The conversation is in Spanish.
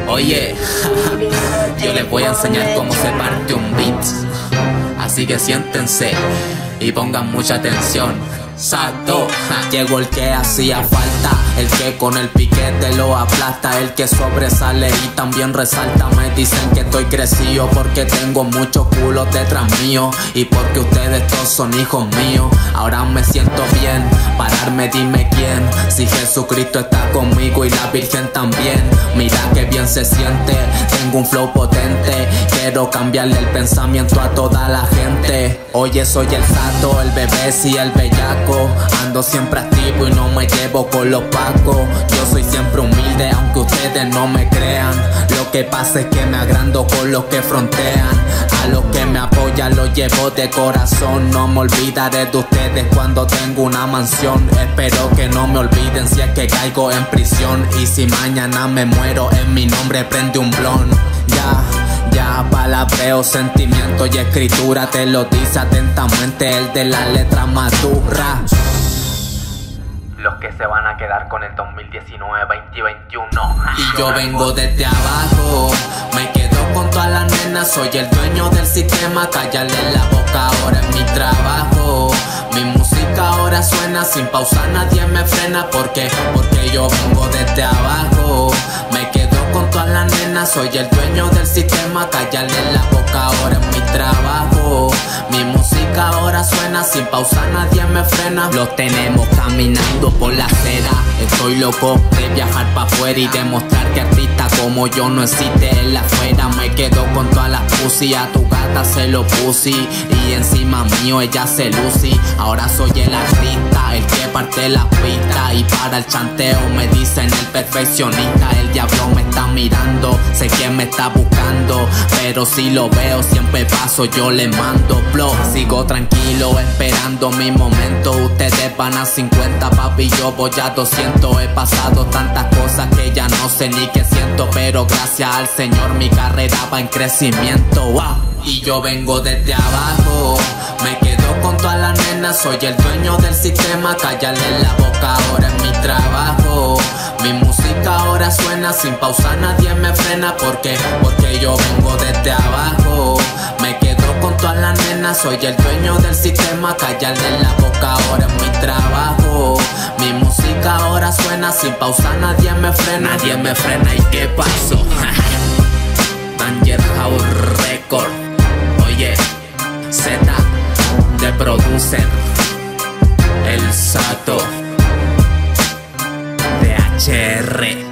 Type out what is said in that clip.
Oye, yo les voy a enseñar cómo se parte un beat. Así que siéntense y pongan mucha atención. Sato, llegó el que hacía falta, el que con el piquete lo aplasta, el que sobresale y también resalta. Me dicen que estoy crecido porque tengo muchos culos detrás mío y porque ustedes todos son hijos míos. Ahora me siento bien, pararme dime quién, si Jesucristo está conmigo y la Virgen también. Mira que bien se siente, tengo un flow potente, quiero cambiarle el pensamiento a toda la gente. Oye, soy el Sato, el bebé y el bellaco. Ando siempre activo y no me llevo con los pacos. Yo soy siempre humilde aunque ustedes no me crean. Lo que pasa es que me agrando con los que frontean. A los que me apoyan los llevo de corazón. No me olvidaré de ustedes cuando tengo una mansión. Espero que no me olviden si es que caigo en prisión. Y si mañana me muero, en mi nombre prende un blon. Ya, palabreo, sentimiento y escritura. Te lo dice atentamente el de la letra madura. Los que se van a quedar con el 2019, 2021. Y yo vengo desde abajo, me quedo con todas las nenas. Soy el dueño del sistema, callarle la boca ahora es mi trabajo. Mi música ahora suena sin pausa, nadie me frena. Porque yo vengo desde abajo, me quedo con todas las nenas. Soy el dueño del sistema, callarle la boca ahora es mi trabajo. Mi música ahora suena sin pausa, nadie me frena. Los tenemos caminando por la acera. Estoy loco de viajar pa' afuera y demostrar que artista como yo no existe en la afuera. Me quedo con todas las pussy, a tu gata se lo puse y encima mío ella se luce. Ahora soy el artista, el que parte la pista, y para el chanteo me dicen el perfeccionista. El diablo me está mirando, sé quién me está buscando, pero si lo veo siempre paso, yo le mando flow. Sigo tranquilo esperando mi momento. Ustedes van a 50, papi, yo voy a 200. He pasado tantas cosas que ya no sé ni qué siento, pero gracias al Señor mi carrera va en crecimiento. Wow. Y yo vengo desde abajo, me quedo con todas las nenas. Soy el dueño del sistema, callarle la boca ahora es mi trabajo. Mi música ahora suena sin pausa, nadie me frena. Porque yo vengo desde abajo, me quedo con todas las nenas. Soy el dueño del sistema, callarle la boca ahora es mi trabajo. Mi música ahora suena sin pausa, nadie me frena. Nadie me frena, ¿y qué pasó? Danger House Record. Oye, Z de producer, el Sato de HR.